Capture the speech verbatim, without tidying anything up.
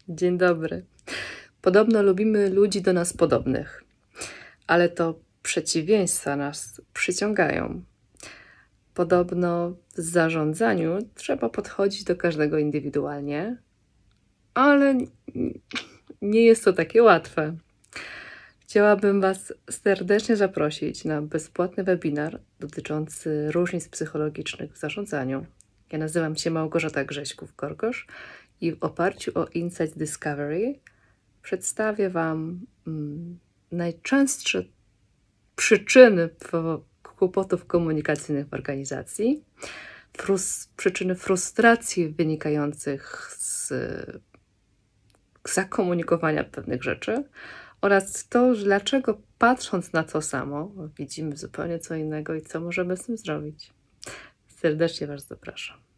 Dzień dobry. Podobno lubimy ludzi do nas podobnych, ale to przeciwieństwa nas przyciągają. Podobno w zarządzaniu trzeba podchodzić do każdego indywidualnie, ale nie jest to takie łatwe. Chciałabym Was serdecznie zaprosić na bezpłatny webinar dotyczący różnic psychologicznych w zarządzaniu. Ja nazywam się Małgorzata Grześków-Korkosz i w oparciu o Insight Discovery przedstawię Wam mm, najczęstsze przyczyny kłopotów komunikacyjnych w organizacji, frus przyczyny frustracji wynikających z zakomunikowania pewnych rzeczy oraz to, dlaczego patrząc na to samo widzimy zupełnie co innego i co możemy z tym zrobić. Serdecznie Was zapraszam.